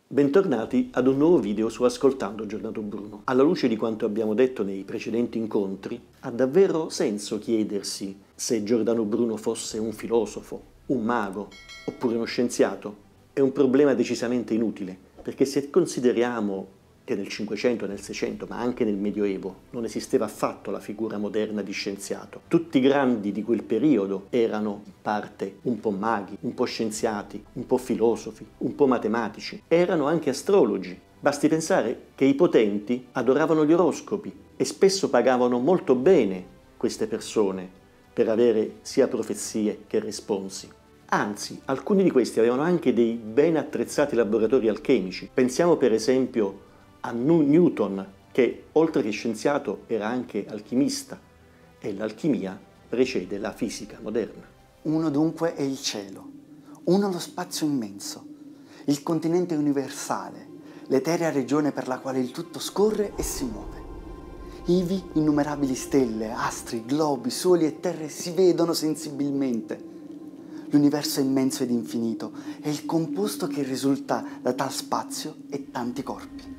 Bentornati ad un nuovo video su Ascoltando Giordano Bruno. Alla luce di quanto abbiamo detto nei precedenti incontri, ha davvero senso chiedersi se Giordano Bruno fosse un filosofo, un mago oppure uno scienziato? È un problema decisamente inutile, perché se consideriamo che nel Cinquecento e nel Seicento, ma anche nel Medioevo, non esisteva affatto la figura moderna di scienziato. Tutti i grandi di quel periodo erano in parte un po' maghi, un po' scienziati, un po' filosofi, un po' matematici. Erano anche astrologi. Basti pensare che i potenti adoravano gli oroscopi e spesso pagavano molto bene queste persone per avere sia profezie che responsi. Anzi, alcuni di questi avevano anche dei ben attrezzati laboratori alchemici. Pensiamo per esempio a Newton, che oltre che scienziato era anche alchimista, e l'alchimia precede la fisica moderna. Uno dunque è il cielo, uno lo spazio immenso, il continente universale, l'eterea regione per la quale il tutto scorre e si muove. Ivi innumerabili stelle, astri, globi, soli e terre si vedono sensibilmente. L'universo è immenso ed infinito, è il composto che risulta da tal spazio e tanti corpi.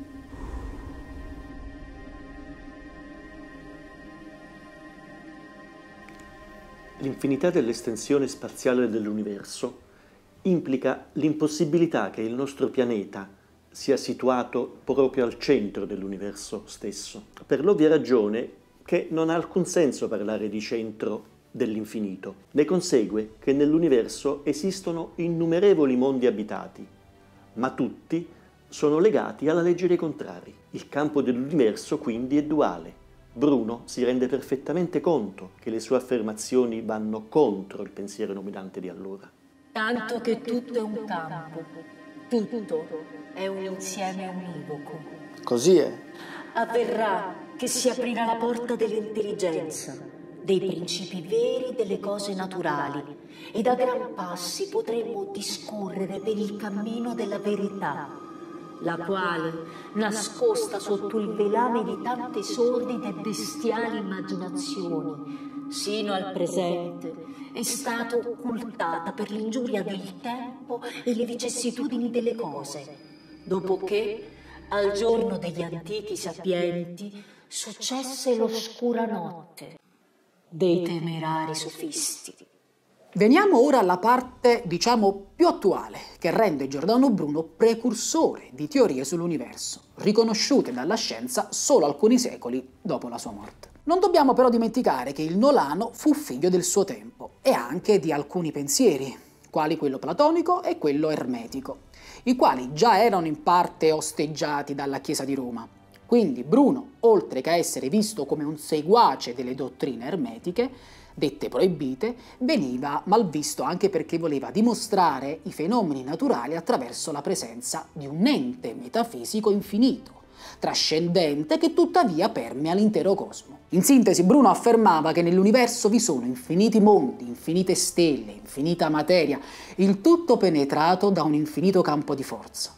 L'infinità dell'estensione spaziale dell'universo implica l'impossibilità che il nostro pianeta sia situato proprio al centro dell'universo stesso, per l'ovvia ragione che non ha alcun senso parlare di centro dell'infinito. Ne consegue che nell'universo esistono innumerevoli mondi abitati, ma tutti sono legati alla legge dei contrari. Il campo dell'universo quindi è duale. Bruno si rende perfettamente conto che le sue affermazioni vanno contro il pensiero dominante di allora. Tanto che tutto è un campo, tutto è un insieme univoco. Così è. Avverrà che si aprirà la porta dell'intelligenza, dei principi veri delle cose naturali, ed a gran passi potremo discorrere per il cammino della verità, la quale, nascosta sotto il velame di tante sordide e bestiali immaginazioni, sino al presente è stata occultata per l'ingiuria del tempo e le vicissitudini delle cose, dopo che, al giorno degli antichi sapienti, successe l'oscura notte dei temerari sofisti. Veniamo ora alla parte, diciamo, più attuale, che rende Giordano Bruno precursore di teorie sull'universo, riconosciute dalla scienza solo alcuni secoli dopo la sua morte. Non dobbiamo però dimenticare che il Nolano fu figlio del suo tempo e anche di alcuni pensieri, quali quello platonico e quello ermetico, i quali già erano in parte osteggiati dalla Chiesa di Roma. Quindi Bruno, oltre che a essere visto come un seguace delle dottrine ermetiche, dette proibite, veniva malvisto anche perché voleva dimostrare i fenomeni naturali attraverso la presenza di un ente metafisico infinito, trascendente, che tuttavia permea l'intero cosmo. In sintesi, Bruno affermava che nell'universo vi sono infiniti mondi, infinite stelle, infinita materia, il tutto penetrato da un infinito campo di forza.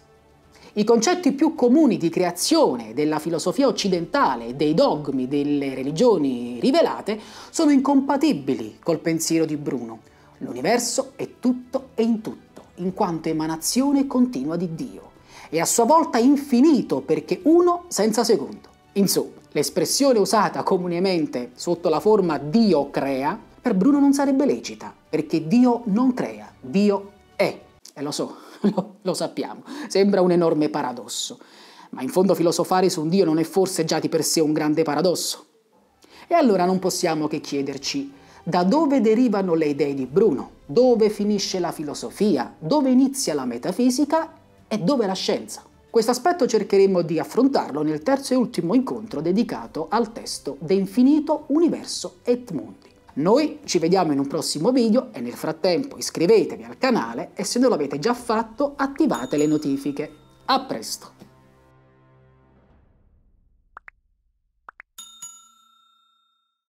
I concetti più comuni di creazione della filosofia occidentale e dei dogmi delle religioni rivelate sono incompatibili col pensiero di Bruno. L'universo è tutto e in tutto, in quanto emanazione continua di Dio, e a sua volta infinito perché uno senza secondo. Insomma, l'espressione usata comunemente sotto la forma Dio crea, per Bruno non sarebbe lecita, perché Dio non crea, Dio è. E lo so. Lo sappiamo, sembra un enorme paradosso, ma in fondo filosofare su un Dio non è forse già di per sé un grande paradosso? E allora non possiamo che chiederci da dove derivano le idee di Bruno, dove finisce la filosofia, dove inizia la metafisica e dove la scienza. Questo aspetto cercheremo di affrontarlo nel terzo e ultimo incontro dedicato al testo De Infinito Universo et Mundi. Noi ci vediamo in un prossimo video e nel frattempo iscrivetevi al canale e se non l'avete già fatto attivate le notifiche. A presto!